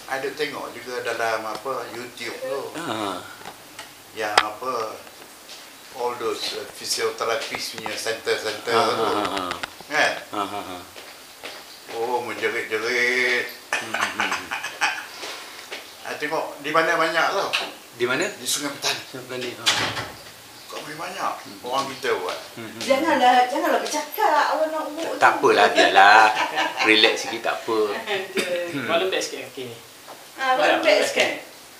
ada tengok juga dalam YouTube tu. Yang all those physiotherapist punya center-center tu. Kan? Oh, menjerit-jerit. Tengok di mana banyak tau. Di mana? Di Sungai Petani. Sungai Petani. Kau banyak orang kita buat. Janganlah bercakap awak nak umur. Tak apalah, biarlah. Relax sikit tak apa. Malu lembek sikit kaki ni. Lembek sikit.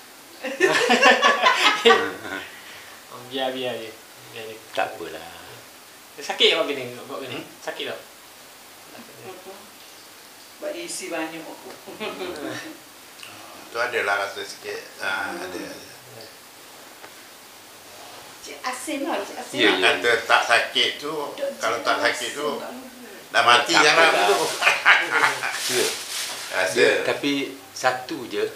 Biar je. Tak apalah. Sakit awak gini, buat gini. Sakit tak? Buat isi banyak aku. Tu adalah rasa sikit. Ada. Cik Asim lah, Cik Asim. Ya, ya. Kata tak sakit tu, kalau tak sakit tu dah mati jarang tu. Ya. Rasa. Tapi satu je.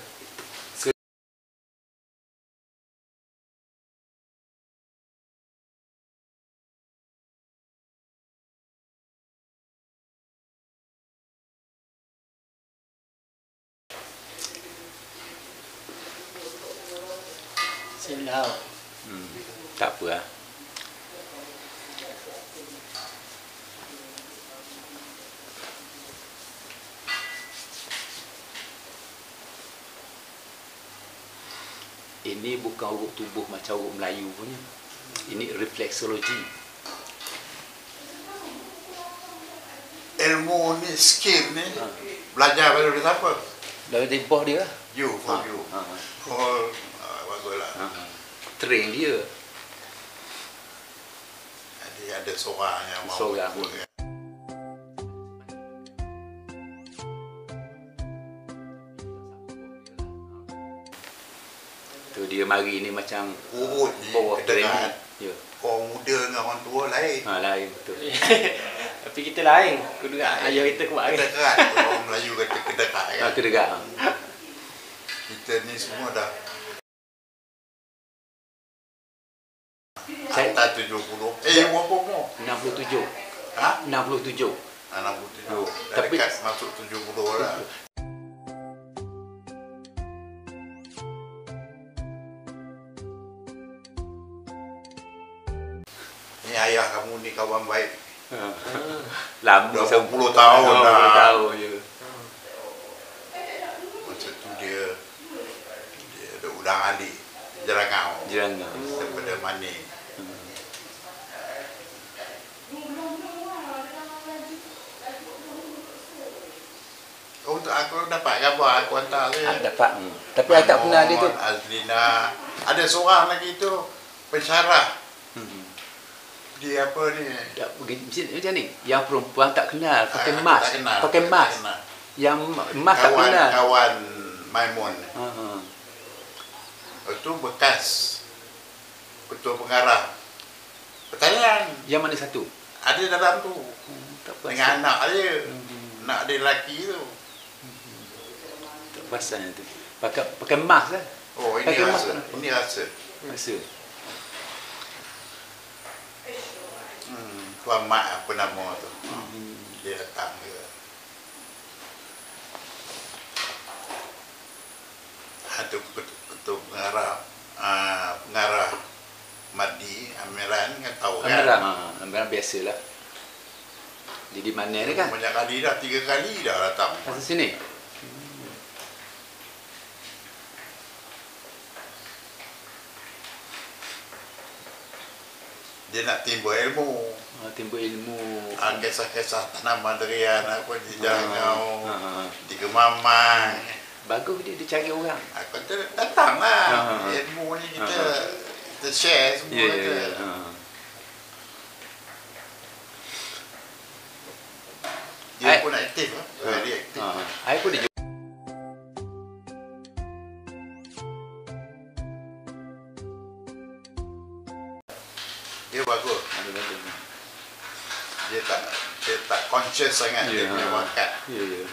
Silau. Tak apa lah. Ini bukan urut tubuh macam urut Melayu punya. Ini refleksologi. Ilmu ni, skill ni, belajar pada siapa? Dari bawah dia lah. You, for you. Oh, baguslah. Train dia. Jadi ada seorang yang mau Seorang. ikut. Tu dia mari ni macam Urut ni, bawah train. kedengaran. Ya. Orang muda dengan orang tua lain. Lain betul. Tapi kita lain. Kudu ayah kita kemarin. Kedekat. Orang Melayu kata kedekat kan. Kedekat. Kita ni semua dah Saya atas 70. Berapa umur? 67. Ha? 67. 67. Dah Tapi- dekat masuk 70 lah. Ni ayah kamu ni kawan baik. Lama 20 tahun dah. 20 tahun je. Masa tu dia ada udang-alik Jerangau Jerangau. daripada Mani. Oh, aku dapat gambar, aku hantar dia. Dapat. Tapi saya tak pernah dia tu. Azlina. Ada seorang lagi tu pensyarah. Dia apa ni? Tak macam ni. Yang perempuan tak kenal pakai Aku mask. tak kenal, Pakai aku tak mask. kenal. Yang mask tak kenal. Kawan Maimun. Ha. Itu bekas ketua pengarah pertanian. Yang mana satu? Ada dalam tu. Tak Dengan perasan. anak dia. Anak dia lelaki tu. Tak perasan tu. Pakai mask lah. Oh, ini Pakai rasa. mask. Ini rasa. Rasa. Tuan Mat apa nama tu. Dia datang ke. Itu ketua pengarah. Pengarah Madi Amiran kan tahu kan. Amiran biasalah. Dia di mana ni kan? Banyak kali dah, 3 kali dah datang. Pasal sini. Dia nak timbul ilmu. Timbul ilmu. Kisah-kisah tanaman durian apa di Jerangau, di Kemamang. Bagus dia cari orang. Aku kata datanglah. Ilmu ni kita share semua. Ya. Dia pun aktif lah. Very aktif. Saya pun dia Dia bagus. Dia tak conscious sangat dia punya bakat. Ya.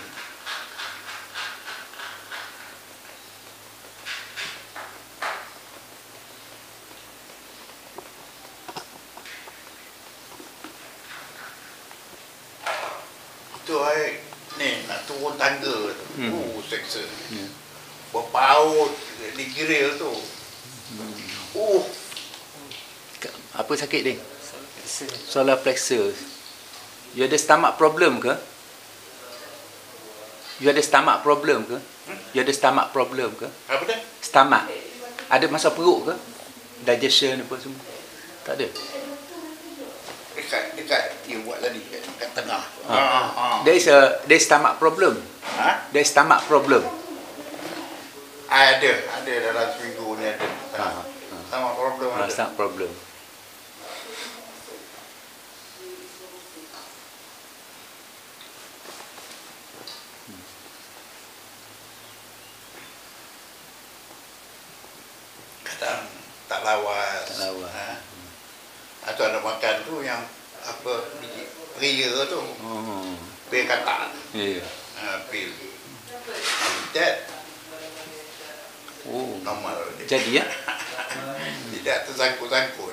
Itu ni nak turun tangga tu. Seksa. berpaut di grill tu. Apa sakit dia? Solar plexus. You ada stomach problem ke? You ada stomach problem ke? You ada stomach problem ke? Apa dia? Stomach. Ada masalah perut ke? Digestion apa semua? Tak ada. Dekat dia buat tadi dekat tengah. There is stomach problem. There is stomach problem. Ada dalam seminggu ni ada. Sama problem ada. Stomach problem. Kadang tak lawas. Atau ada makan tu yang apa biji pria tu. Pil katak. Ya. Pil. That Oh. normal dia. Jadi ya. Tidak tersangkut-sangkut.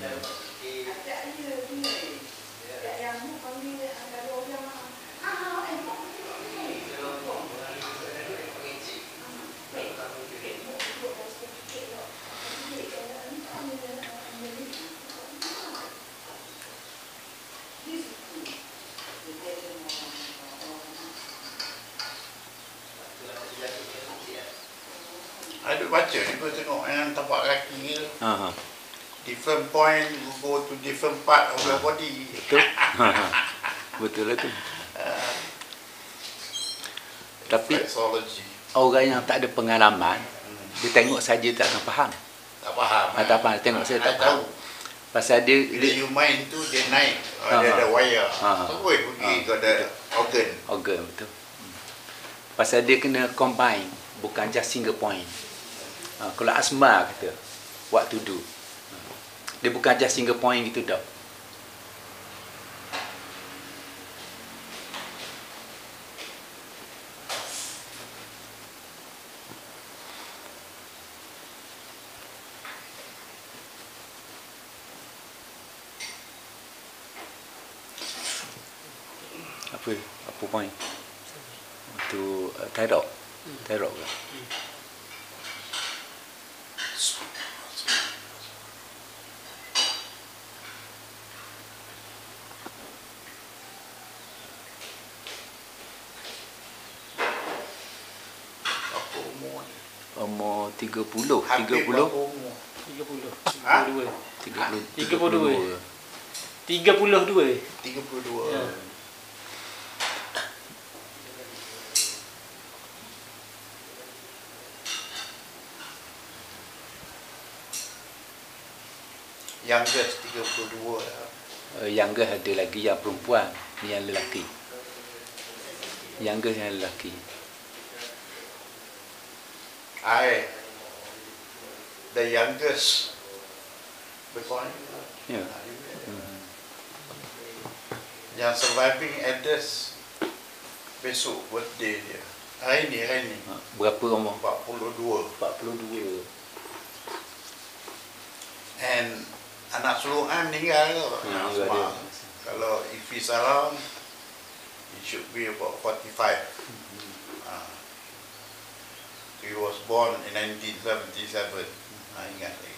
Ada baca ni, kau tengok yang tapak kaki tu. Different point, go to different part of the body. Betul. Betul lah tu. Tapi Flexology. orang yang tak ada pengalaman, dia tengok saja tak akan faham. Tak faham. Tak faham, tengok saya tak tahu. faham. Pasal dia Bila you main tu, dia naik. Dia ada wire. Terus pergi ke ada organ. betul. Pasal dia kena combine, bukan just single point. Kalau asma kata, what to do. Dia bukan just single point gitu dah. Apa point? Untuk thyroid. Thyroid ke? Umur 30. Hampir 30. berapa umur? 32. Ha? 32. 32. 32. Ya. Youngest 32 lah. Younger ada lagi yang perempuan, ni yang lelaki. Younger yang lelaki. The youngest. Betul ni. Ya. Yang surviving eldest besok birthday dia. Hari ni. Berapa umur? 42. 42. And anak sulungan meninggal ke? Meninggal dia. Kalau if he's around, it should be about 45. He was born in 1977. Ingat lagi.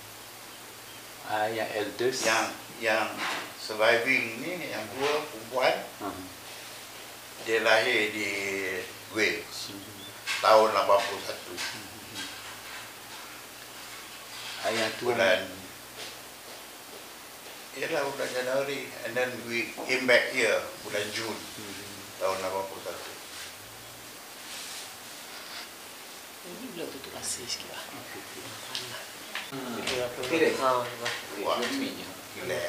Yang eldest. Yang surviving ni, yang dua perempuan, dia lahir di Wales tahun 81. Ayah tu Bulan Januari, and then we came back here bulan Jun tahun 81. Ini belum tutup rasa sikit lah. Kira? Wah, gila.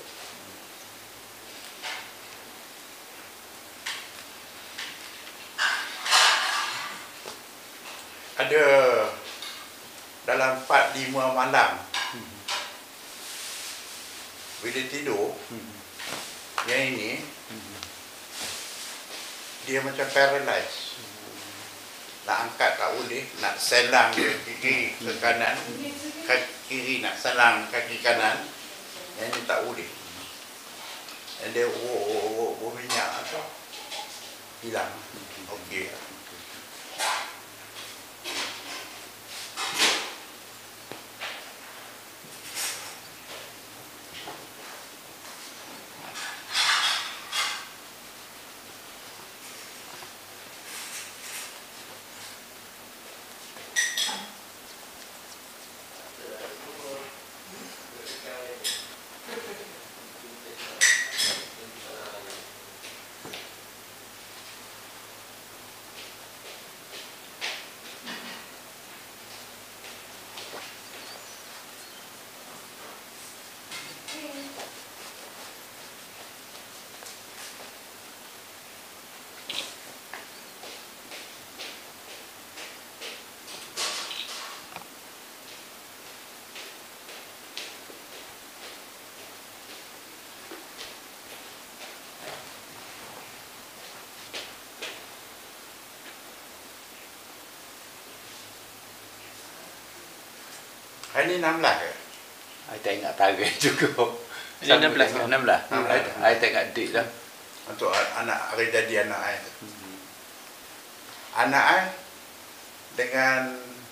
Ada dalam 4-5 malam bila tidur, yang ini dia macam paralyzed. Nak angkat tak boleh, nak selang ke kiri ke kanan, kaki kiri nak selang kaki kanan, yang ini tak boleh. Dan dia berminyak atau hilang. Okey. Hari ni 16 ke? Saya tak ingat tarikh juga. Ini 16 kan? 16. Saya tak ingat date dah. Untuk anak hari jadi anak saya. Anak saya dengan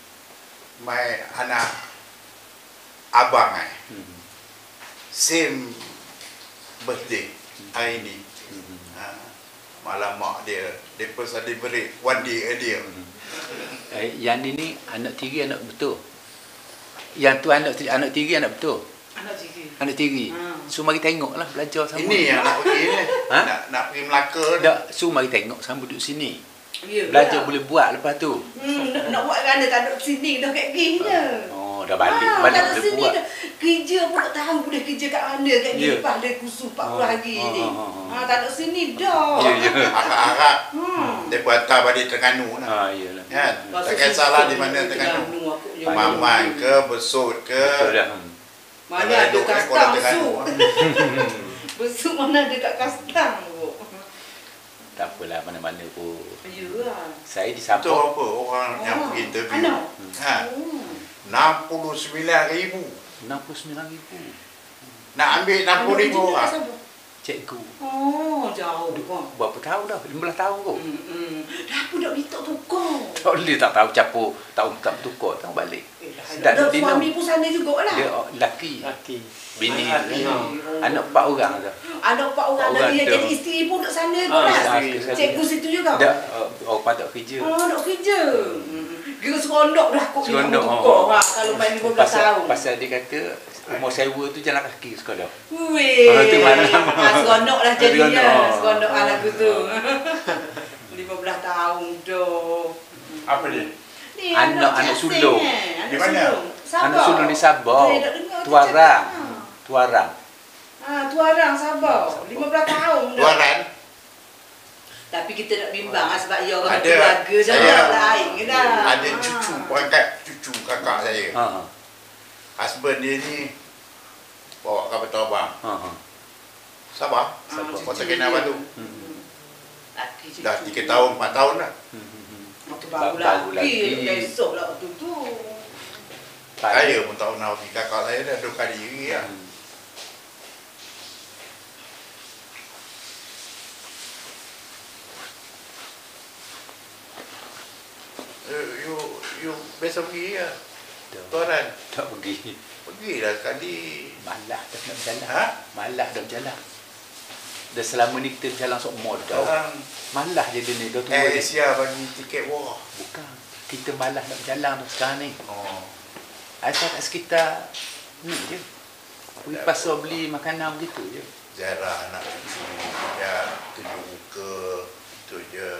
anak abang saya. Same birthday hari ni. Malam mak dia celebrate one day earlier. Yang ni anak tiri anak betul. Yang tu anak tiri anak betul. Anak tiri. So mari tengoklah belajar sama. Ini yang nak pergi ni. Ha? Nak pergi Melaka ni. Tak, so mari tengok sama duduk sini. Ya, Belajar boleh buat lepas tu. nak buat kan tak duduk sini dah kat gini je. Oh, dah balik tak boleh duduk sini buat. dah. Kerja pun tak tahu boleh kerja kat mana kat Ya. lepas dia kursus 40 hari ni. Tak duduk sini dah. Ya, ya. Harap-harap dia pun hantar balik Terengganu lah. Iyalah. Kan? Tak kisahlah di mana Terengganu. Maman ke, Besut ke. Betul dah. Mana Kalau ada duduk kat kastang Kuala Terengganu, su. Besuk mana ada kat kastang tu. Tak apalah mana-mana pun. Yalah. Saya di Itu Sabah. apa orang yang pergi interview. Anak. Ha, 69,000. 69,000. Nak ambil 60,000 orang. Cikgu. Oh, jauh kan. Berapa tahun dah? 15 tahun kot. Dah apa dah minta tukar. Tak boleh tak tahu capur. Tak tukar. Tak balik. Dah Tak dia suami pun sana jugalah. Dia lelaki. Laki. Bini. Laki. Anak 4 orang dah. Ada 4 orang Orang lagi yang tu. jadi isteri pun duduk sana Ah, pun lah. isteri. Cikgu situ juga. Dah orang patut kerja. Oh, duduk kerja. Kira seronok dah kot dia nak Seronok, tukar. Kalau main 15 tahun. Pasal dia kata umur sewa tu jalan kaki sekolah. Weh. Tu malam. Seronok lah jadinya. Seronok. Seronok lah lagu tu. 15 tahun dah. Apa dia? Ni Anak Cik sulung. Asing, Di mana? Sabah. Anak sulung di Sabah. Saya tak dengar tu Tuarang. cakap. Tuarang. Tuarang Sabah. 15 tahun dah. Tuaran. Tapi kita nak bimbang sebab ia orang Ada. keluarga dah Saya lain dah. ada cucu perangkat cucu kakak saya. Ha. Husband dia ni bawa kapal abang. Ha. Sabah. Sabah. Kota Kinabalu. Laki cucu. Dah 3 tahun, 4 tahun dah. Waktu baru Baru lagi. lagi. Besok lah waktu tu. Saya pun tak pernah pergi. Kakak saya dah 2 kali pergi lah. You besok pergi lah. Tuaran. Tak pergi. Pergilah sekali. Malah dah nak berjalan. Ha? Malah dah berjalan. Dah selama ni kita berjalan sok mod dah. Orang Malah je dia ni dah tua dia. Asia bagi tiket murah. Bukan. Kita malah nak berjalan dah sekarang ni. Oh. Asal kat sekitar ni je. Pergi pasar beli makanan begitu je. Ziarah anak cucu. Ya, tunjuk muka. Itu je.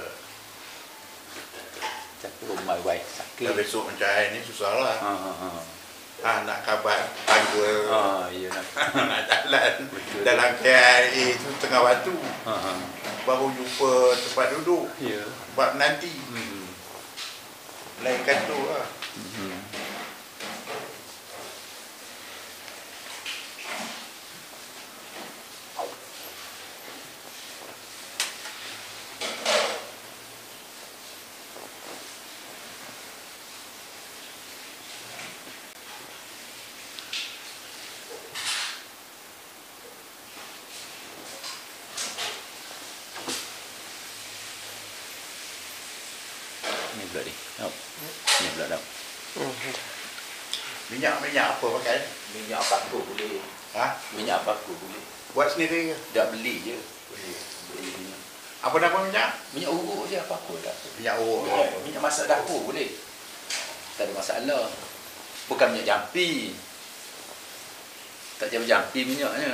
Cakap my wife sakit. Dah besok macam hari ni susah lah. Nak kabar tangga. Ya nak. Nak jalan. Betul. Dalam KRA tu tengah batu. Baru jumpa tempat duduk. Ya. Tempat menanti. Lain kantor lah. Ni pula ni. Oh. Ni pula dah. Minyak apa pakai? Minyak paku boleh. Ha? Minyak paku boleh. Buat sendiri ke? Dah beli je. Boleh. Beli minyak. Apa nama minyak? Minyak urut je paku dah. Minyak urut. Minyak masak dapur boleh. Tak ada masalah. Bukan minyak jampi. Tak jampi minyaknya.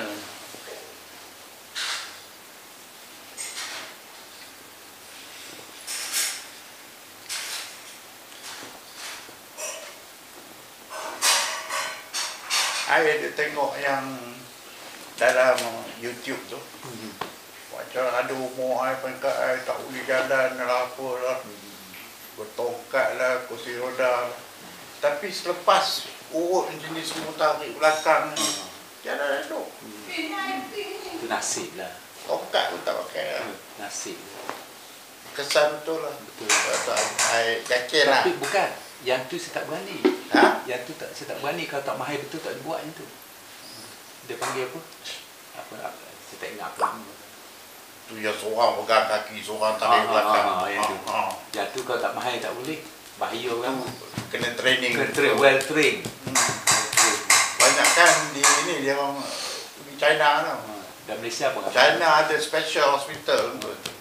Saya ada tengok yang dalam YouTube tu. Macam ada umur saya pangkat saya tak boleh jalan lah apalah. Bertongkat lah, kursi roda lah. Tapi selepas urut jenis semua tarik belakang ni, jalan elok. Itu nasib lah. Tongkat pun tak pakai lah. Nasib. Kesan betul lah. Betul. Tak, saya yakin lah. Tapi bukan. Yang tu saya tak berani. Ha? Yang tu tak, saya tak berani. Kalau tak mahir betul tak buat yang tu. Dia panggil apa? Saya tak ingat apa nama. Tu yang seorang pegang kaki, seorang tarik belakang. Yang tu. Yang tu kalau tak mahir tak boleh. Bahaya kan. Kena training. Well trained. Banyak kan di ini dia orang di China tau. Dan Malaysia pun China ada special hospital untuk tu.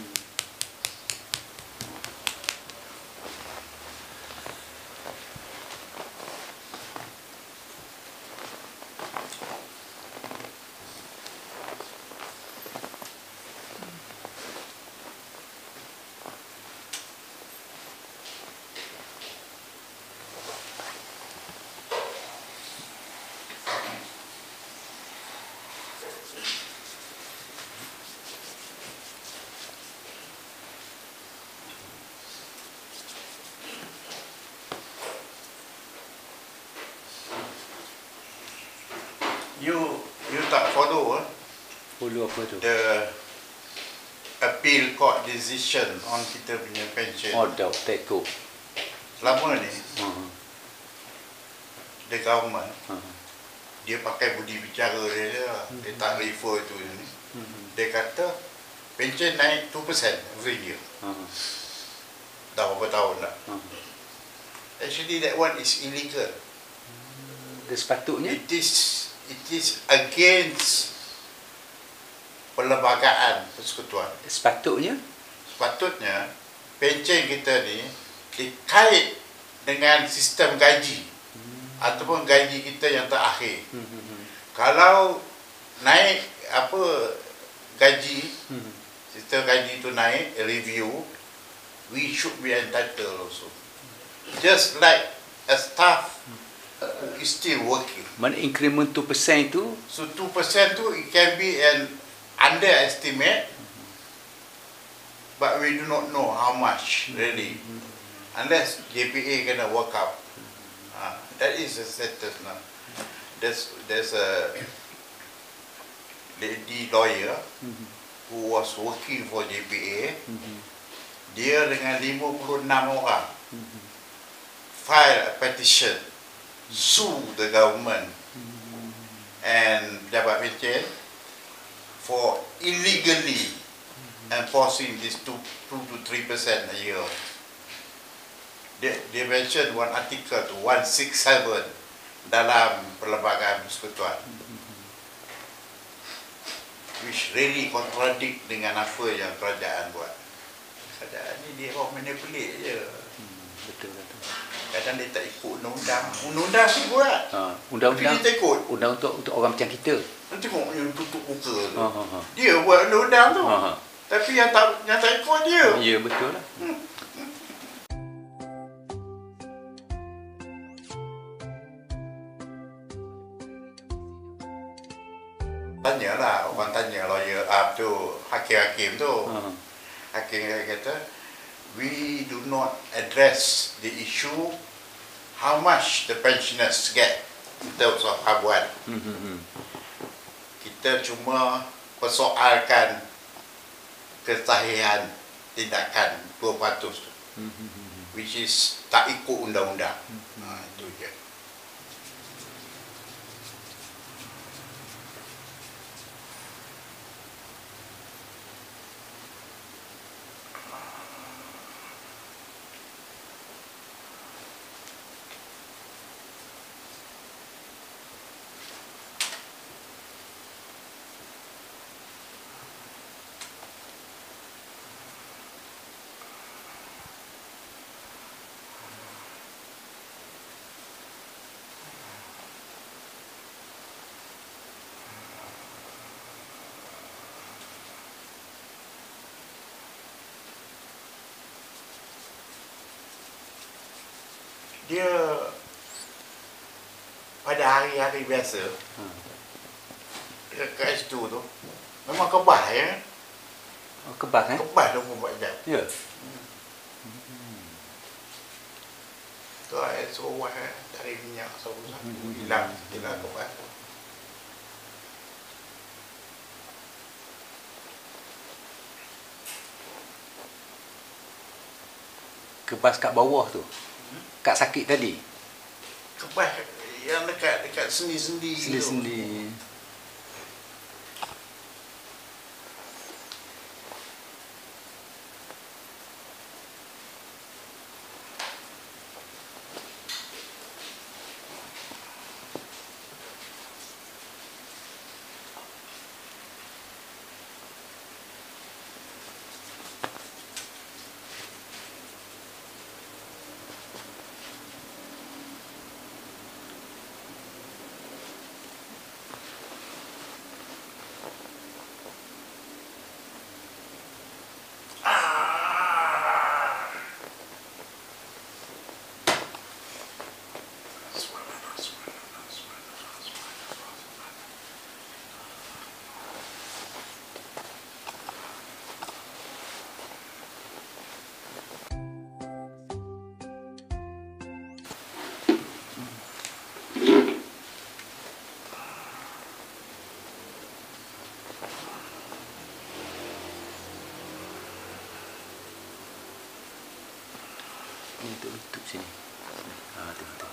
You tak follow Follow apa tu? the appeal court decision on kita punya pension. Oh, dah tak ikut. Lama ni the government dia pakai budi bicara dia je lah. Dia tak refer tu ni. Dia kata pension naik 2% every year. Dah berapa tahun dah. Actually that one is illegal. Dia sepatutnya It is against perlembagaan persekutuan. sepatutnya Sepatutnya pencen kita ni dikait dengan sistem gaji ataupun gaji kita yang terakhir. Kalau naik apa gaji, sistem gaji tu naik, review, we should be entitled also. Just like a staff who is still working. mana increment 2% tu So 2% tu it can be an underestimate, but we do not know how much really, unless JPA gonna work out. That is the status now. There's a lady lawyer who was working for JPA. Dia dengan 56 orang file a petition, sue the government and Jabat Pencen for illegally enforcing this 2 to 3% a year. Dia mention one article tu 167 dalam Perlembagaan Persekutuan, which really contradict dengan apa yang kerajaan buat. Kerajaan ni dia orang manipulate je. betul. Kadang dia tak ikut undang-undang. Undang-undang sih buat. Undang-undang Tapi dia tak ikut. undang untuk orang macam kita. Nanti tengok yang tutup muka tu. Ha. Dia buat undang-undang tu. Ha. Tapi yang tak ikut dia. Ya, betul lah. Tanyalah, orang tanya lawyer tu, hakim-hakim tu. Hakim kata, we do not address the issue how much the pensioners get in terms of habuan. Kita cuma persoalkan kesahihan tindakan 2% tu, which is tak ikut undang-undang. Itu je. Dia pada hari-hari biasa dekat S2 tu memang kebas ya. Kebas kan? Kebas 24 jam. Ya. Tu SO1 dari minyak sabu-sabu hilang kebas. Kebas kat bawah tu. Kak sakit tadi. Kebas yang dekat sendi-sendi tu. Sendi-sendi. Ini untuk lutut sini. Tengok.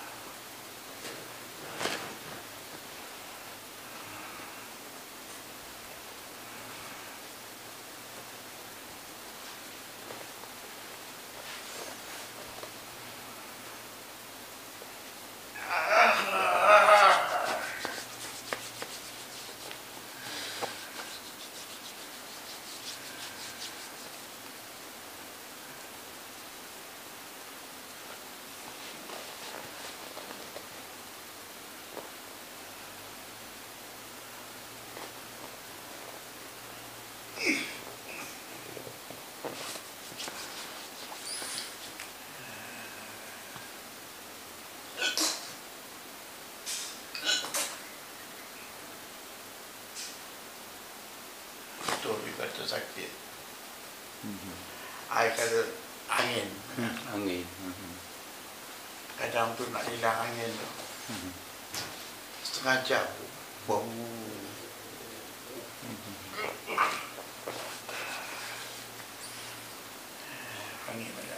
Betul dia kata sakit. I kata angin. Angin. Kadang tu nak hilang angin tu. Setengah jam. Bom. Angin ada.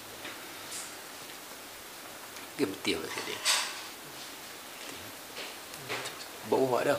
Dia betul kata dia. Bawah dah.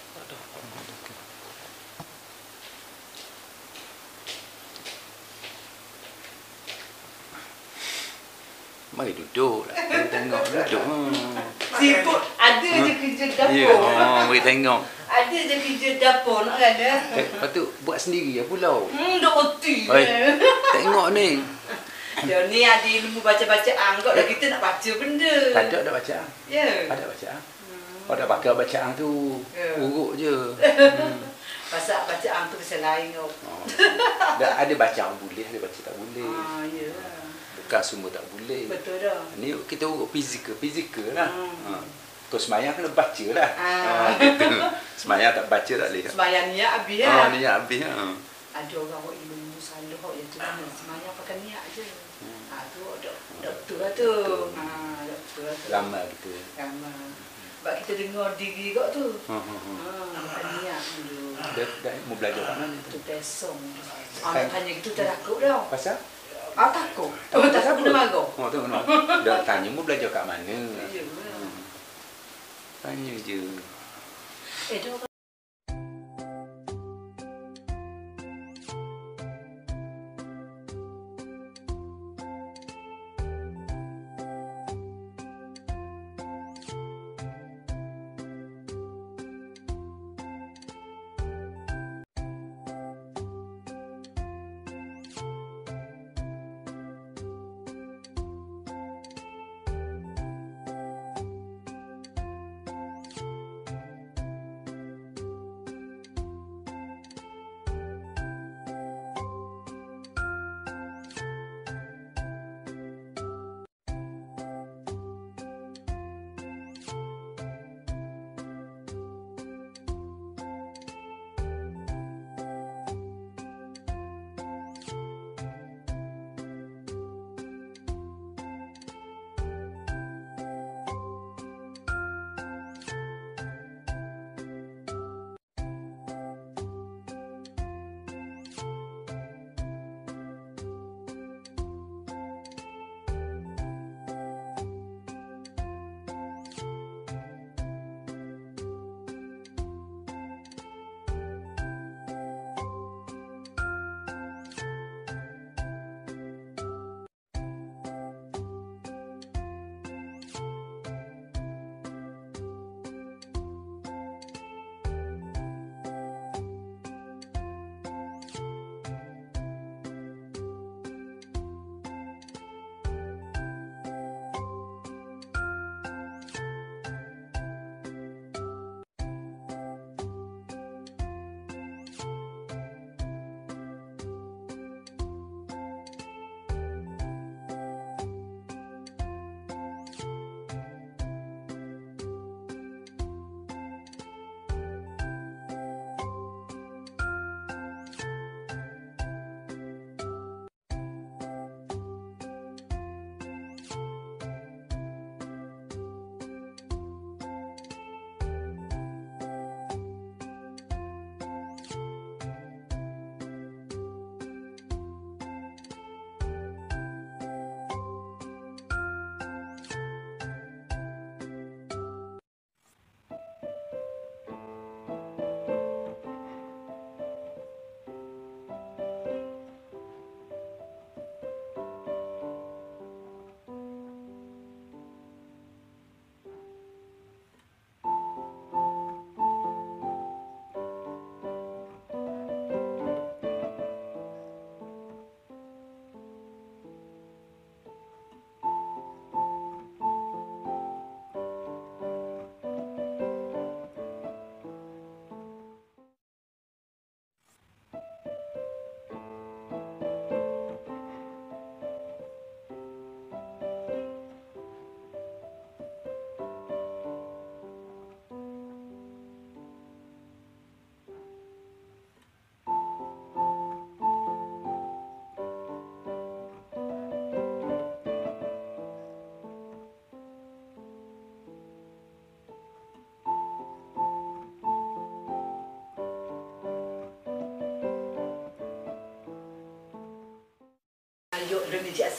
Mari duduk lah. Mari tengok duduk. Sibuk. Ada je kerja Ya, dapur. mari tengok. Ada je kerja dapur nak ada. Lepas tu buat sendiri ya pulau. Dah roti. Oi, tengok ni. Dia ni ada ilmu baca-bacaan kot dah kita nak baca benda. Tak ada dah bacaan. Ya. Ada bacaan. Oh dah pakai bacaan tu. Ya. Urut je. Pasal bacaan tu pasal lain kot. Oh, dah ada bacaan boleh, ada baca tak boleh. Ya. Bukan semua tak boleh. Betul dah. Ni kita urut fizikal lah. Kau semayang kena baca lah. Gitu. Semayang tak baca tak boleh. Sembahyang niat habis lah. Ni habis. Ada orang buat ilmu salah yang tu mana sembahyang pakai niat je. Tu doktor lah tu. Doktor lah tu. Ramai gitu. Ramai. Sebab kita dengar diri kot tu. Pakai niat dulu. Dah mau belajar kat mana tu? Tu pesong. Nak tanya gitu tak takut dah. Pasal? Takut. Tak kena marah. Oh tu mana? Dah tanya mau belajar kat mana? Ya. Tanya je. Dah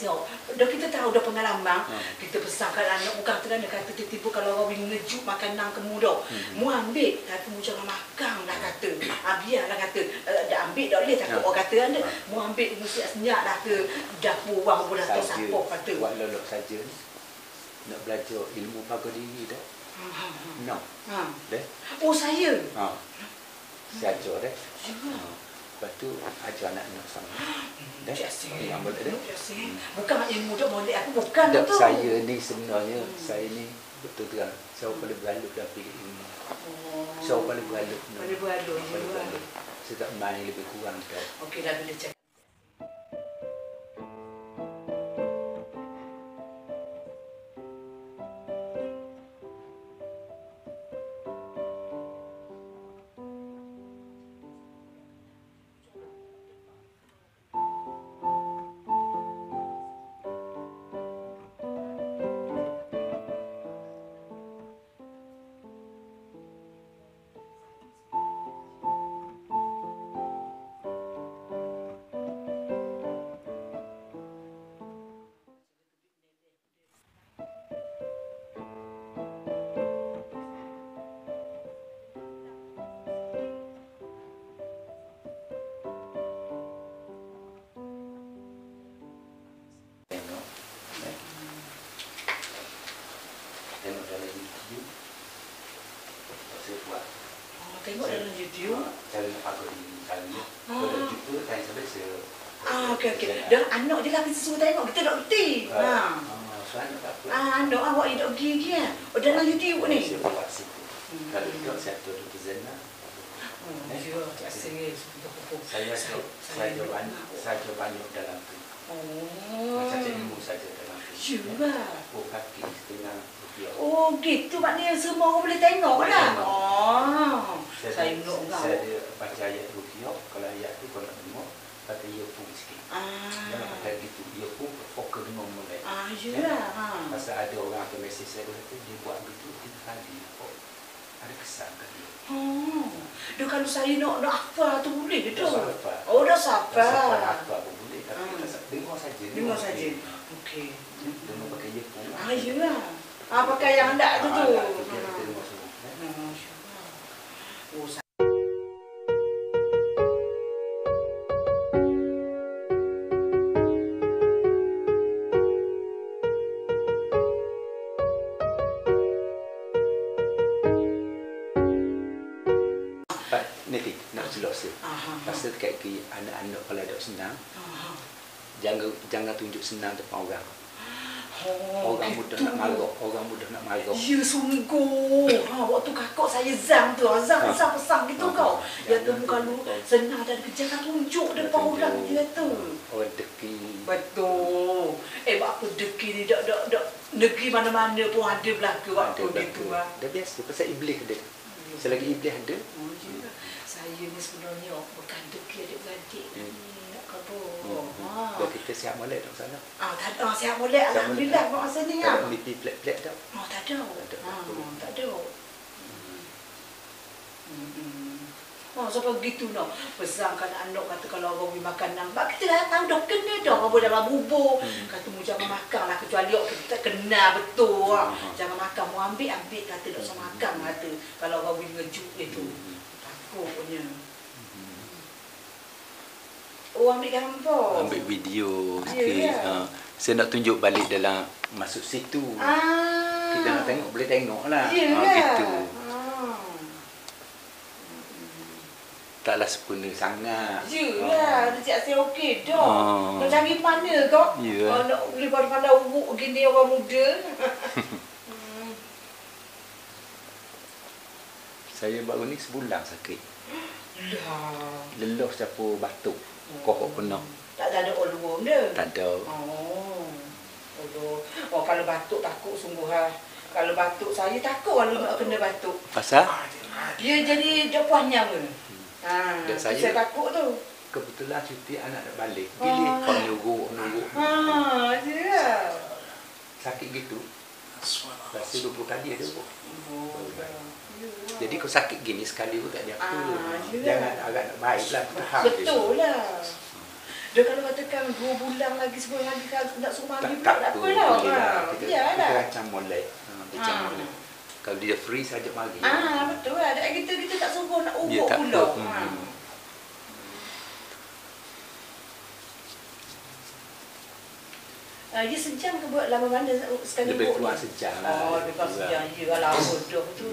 siap. Dah kita tahu dah pengalaman. Kita pesankan anak bukan kerana kata tiba-tiba kalau orang ngejuk makanan kamu dah. Mu ambil kata mu jangan makan lah kata. Biarlah kata dah ambil dah boleh takut orang kata anda. Mu ambil mesti senyap dah ke dapur orang pun dah tahu siapa kata. Buat lolok saja ni. Nak belajar ilmu pagar diri dah. No. Deh. Oh saya. Saya ajar deh. Lepas tu ajar anak-anak sama. Dah. Yang boleh dah. Bukan ilmu dah boleh aku bukan tak, tu. saya ni sebenarnya saya ni betul terang. Saya paling beraluk dah pilih ilmu. Saya paling beraluk. Paling beraluk. Saya tak main lebih kurang dah. Okey dah boleh cakap. Tengok dalam YouTube. Saya buat. Tengok dalam YouTube. Cara nak pagar diri saya. Kalau jumpa tanya saya. Okey. Dah anak je lah kita suruh tengok. Kita tak reti. Soalan tak apa. Anak awak ni tak pergi kan? Dalam YouTube ni. Saya buat situ. Kalau tidak saya turun ke sana. Ya, tak serius. Saya banyak dalam tu. Macam ilmu saja dalam tu. Ya. Oh kaki setengah rupiah. Oh gitu maknanya semua orang boleh tengok lah. Saya nak kau. Saya baca ayat rupiah. Kalau ayat tu kalau nak tengok pakai earphone sikit. Jangan pakai gitu. Earphone fokus dengan mulai. Ya. Pasal ada orang tu mesej saya kata dia buat gitu kita kali. Ada kesan kat dia. Dia kalau saya nak hafal tu boleh ke tu? Dah hafal. Oh dah hafal. Hafal pun boleh tapi kita dengar saja. Dengar saja. Okey. Dengar pakai earphone. Ya lah. Pakai yang anda tu tu. Kita dengar semua. Oh, Nanti nak jelas dia. Pasal dekat ke anak-anak kalau ada senang, jangan tunjuk senang depan orang. Orang mudah nak marah. Ya sungguh. Waktu kakak saya Zang tu, Zang pesan gitu kau. Dia tu kalau senang dan kerja kan tunjuk depan orang dia tu. Orang deki. Betul. Apa deki ni dak negeri mana-mana pun ada belaka waktu gitu ah. Dah biasa pasal iblis ada. Selagi iblis ada. Saya ni sebenarnya bukan deki adik-beradik ni. Nak kabur. Kalau kita siap molek tak salah. Tak ada siap molek alhamdulillah masa ni ah. Tak mimpi plek-plek tak. Tak ada. Tak ada. Sampai begitu nak pesankan anak kata kalau orang beli makanan. Kita dah tahu dah kena dah apa dalam bubur. Kata mu jangan makan lah kecuali kita tak kenal betul. Jangan makan mu ambil kata tak usah makan kata. Kalau orang beli ngejuk itu. Takutnya. Ambil gambar. Ambil video sikit. Saya nak tunjuk balik dalam masuk situ. Kita nak tengok boleh tengok lah. Gitu. Taklah sempurna sangat. Yalah, dia cakap saya okey dah. Nak cari mana kau? Nak boleh pandai uruk gini orang muda. Saya baru ni sebulan sakit. Lelah siapa batuk. Kohok penuh. Tak ada ulu dia. Tak ada. Kalau batuk takut sungguh lah. Kalau batuk saya takut kalau nak kena batuk. Pasal? Dia jadi dia puasnya ke? Saya takut tu. Kebetulan cuti anak nak balik. Gili kau nuruk. Ya. Sakit gitu. Rasa 20 kali ada pun. Jadi kau sakit gini sekali pun tak ada apa. Jangan agak nak baik lah. Betul lah. Dia kalau katakan 2 bulan lagi, sebulan lagi nak suruh maghrib Tak tak apa apalah. kita Iyalah. macam molek. Macam molek. Kalau dia free saja mari. Betul lah. Kita tak suruh nak Dia urut tak pula. apa. Dia sejam ke buat lama mana sekali Lebih urut kurang ni? sejam Oh, lah. lebih kurang sejam. Ya, lama dah tu.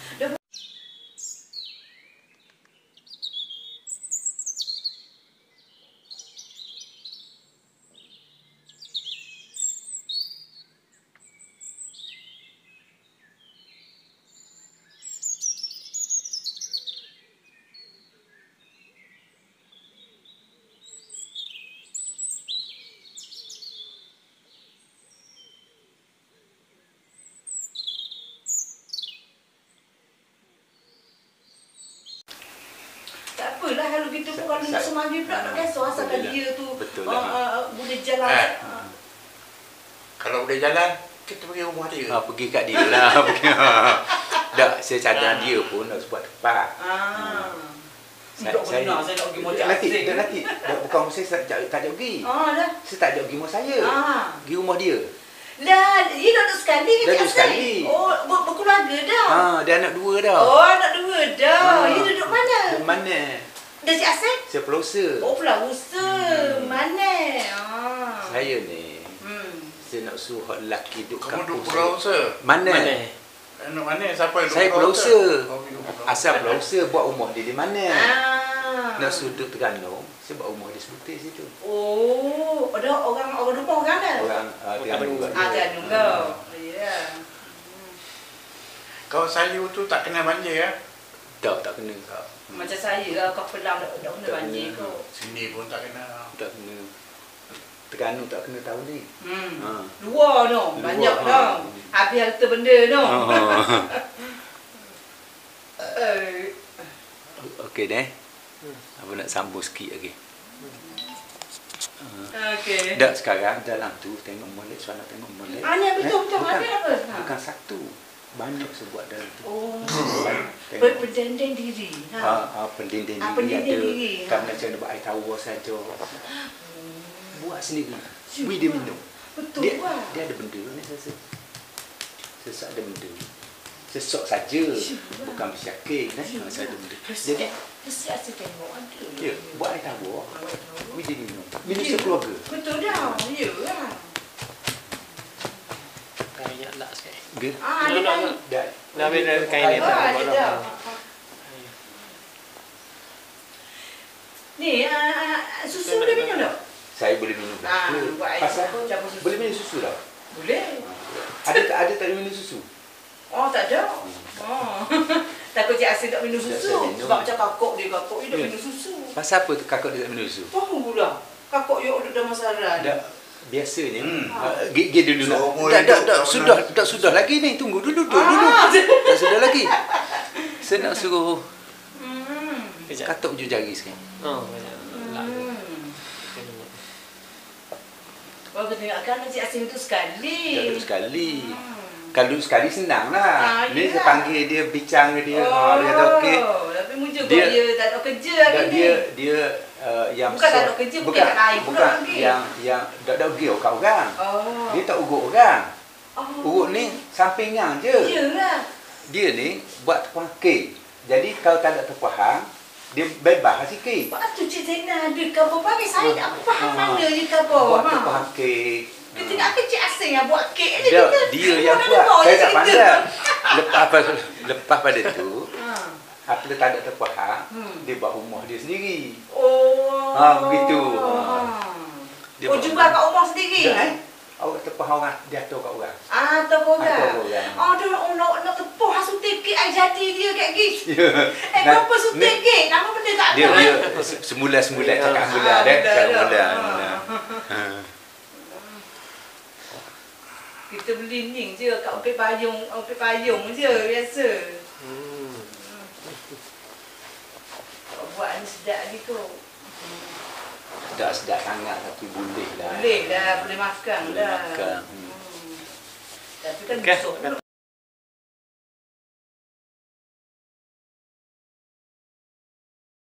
Tak apalah kalau kita pun kalau nak semanggi pula tak kisah asalkan dia tu boleh jalan. Kalau boleh jalan, kita pergi rumah dia. Pergi kat dia lah. Tak, saya cadang dia pun nak buat tepat. Tak benar saya nak pergi mojak asing. Nanti. Bukan saya tak ajak pergi. Dah. Saya tak ajak pergi rumah saya. Pergi rumah dia. Dah, dia dah duduk sekali ke Dah Cik duduk sekali. Asing? Oh, berkeluarga dah. Dia anak 2 dah. Oh, anak 2 dah. Dia duduk mana? Duduk mana? Dah Cik Asing? Saya Pelosa. Oh, Pulau Usa. Mana? Saya ni, saya nak suruh hak lelaki duduk Kamu duduk kampung Pulau saya. Usa? Mana? Anak mana? Siapa yang duduk Saya Pulau Pelosa. Oh, duduk Pulau Asal Usa. Pelosa buat rumah dia di mana? Nak Ah. sudut Terengganu, saya buat rumah dia sebutir situ. Oh, ada orang rumah orang dah. Orang Terengganu juga. Terengganu kau. Ya. Kau Sayu tu tak kena banjir ya? Tak kena. Macam saya lah, kau pelang tak kena banjir kau. Sini pun tak kena. Tak kena. Terengganu tak kena tahun ni. Luar no, banyak dah. Habis harta benda no. Okey deh. Apa nak sambung sikit lagi. Okey. Dak sekarang dalam tu tengok molek, suara tengok molek. Ni betul ada apa? Bukan satu. Banyak sebuah dalam tu. Oh. Tengok. Berdendeng diri. Pendinding pendinding diri diri. ada. Tak macam nak buat air tawar saja. Buat sendiri. Bui dia minum. Betul Dia lah. ada benda ni saya. Sesak ada benda. Sesok saja. Bukan bersyakir. Saya ada benda. Jadi, Kesiap saya tengok ada. ya, buat air tawar. Bui dia minum. Minum sekeluarga. Betul dah. Ya lah. Kayak lah sekali. Dia. Ada kan? Dah habis dah kain ni tak Ada boleh. dah. Ni, susu boleh minum tak? Saya boleh minum. Buat air Pasal apa? campur susu. Boleh minum susu tak? Boleh. Ada tak minum susu? Oh, tak ada. Oh. Takut Cik Asyik tak minum Tak susu. saya minum. Sebab macam kakak dia tak Ya. minum susu. Pasal apa kakak dia tak minum susu? Tahu pula. Kakak dia duduk dalam masalah. Dah biasanya gigi dulu nak. Seumur Tak hidup tak sudah lagi ni. Tunggu dulu. Tak sudah lagi. Saya nak suruh Kejap. katuk ujung jari sekarang. Banyak. Lah. Oh, kita tengokkan Cik Asyik itu sekali. Tak duduk sekali. Kalau duduk sekali senang lah. Ni saya iyalah. panggil dia, bincang dengan dia. Dia kata okey. Tapi muncul Dia- dia tak ada kerja hari ni. Dia yang Bukan tak ada kerja, bukan kat lain pula bukan lagi. yang tak ada ugi kat orang. Oh. Dia tak ugut orang. Oh. Urut ni sampingan je. Iyalah. Dia ni buat tepuhan kek. Jadi kalau tak ada tepuhan, dia bebas sikit. Lepas tu Cik Zainal ada kabar bagi saya tak faham mana je kabar. Buat tepuhan kek. Kita nak ke Cik Asyik yang buat kek ni. Dia yang buat. Saya tak pandai. Lepas pada tu, apabila tak ada tepuhan, dia buat rumah dia sendiri. Oh. Begitu. Dia Oh, buat jual kat rumah sendiri. Awak tepuhan orang, dia atur kat orang. Tak korang. Atur orang. Dia nak tepuh hasil tikit air jati dia kat gis. Ya. Berapa sutik kek? Nama benda tak Dia tahu. semula cakap mula deh, cakap mula. Kita beli ning je kat Opek Payung je biasa. Buat ni sedap lagi tu. Tak sedap sangat tapi boleh lah. Boleh dah, boleh makan Boleh dah. makan. Tapi kan Okey. busuk.